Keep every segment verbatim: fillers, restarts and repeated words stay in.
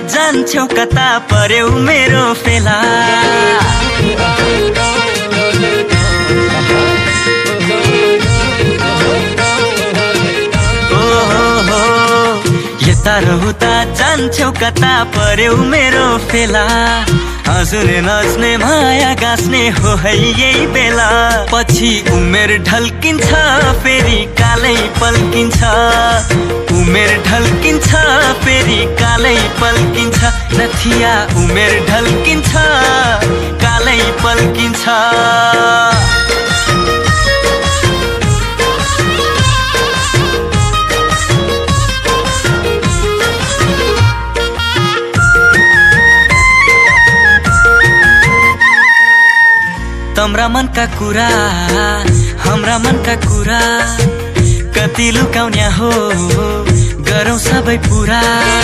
जान्छौ कता पर्यौ मेरो फेला उता जान्छौ कता पर्यौ मेरो फेला हाँस्ने नाच्ने माया गाँस्ने हो है यही बेला पछि उमेर ढल्किन्छ फेरि कालै पल्किन्छ उमेर ढल्किन्छ फेरि कालै पल्किन्छ नथिया उमेर ढल्किन्छ कालै पल्किन्छ तम्रा मनका कुरा हाम्रा मनका कुरा कति लुकाउन्या हो गरौँ सबै पुरा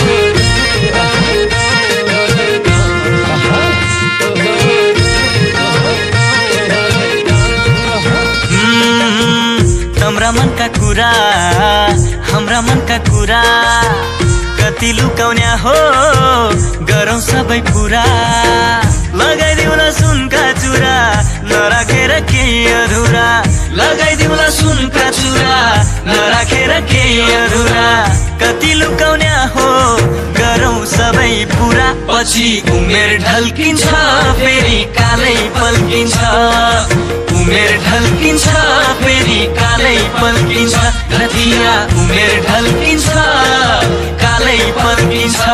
तम्रा मनका कुरा हाम्रा मनका कुरा कति लुकाउन्या हो गरौँ सबै पुरा लगाइदिउला सुनका चुरा नराखेर केही अधुरा लगाइदिउला सुनका चुरा नराखेर केही अधुरा कति लुकाउन्या हो गरौँ सबै पुरा पछि उमेर ढल्किन्छ फेरि कालै पल्किन्छ उमेर ढल्किन्छ फेरि कालै पल्किन्छ नथिया उमेर ढल्किन्छ कालै पल्किन्छ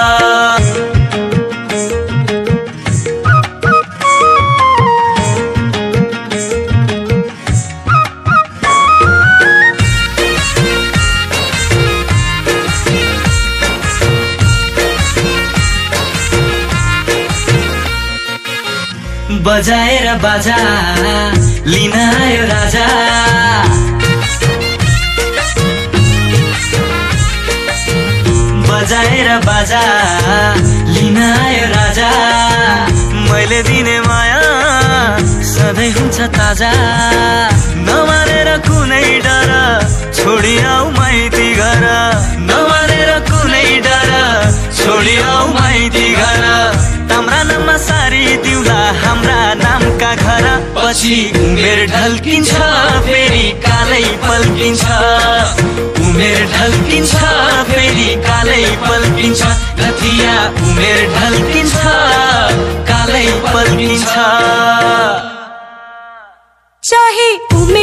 बजाएर बाजा लिन आयो राजा बजाएर बाजा लिन आयो राजा मैले दिने माया सधैँ हुन्छ ताजा नमानेर कुनै डर छोडी आऊ माइती घर नमानेर कुनै डर छोडी आऊ माइती घर तम्रा नाममा सारी दिउला हाम्रा नामका घर पछि उमेर ढल्किन्छ फेरि कालै पल्किन्छ उमेर ढल्किन्छ फेरि कालै पल्किन्छ नथिया उमेर ढल्किन्छ कालै पल्किन्छ चाहे उमेर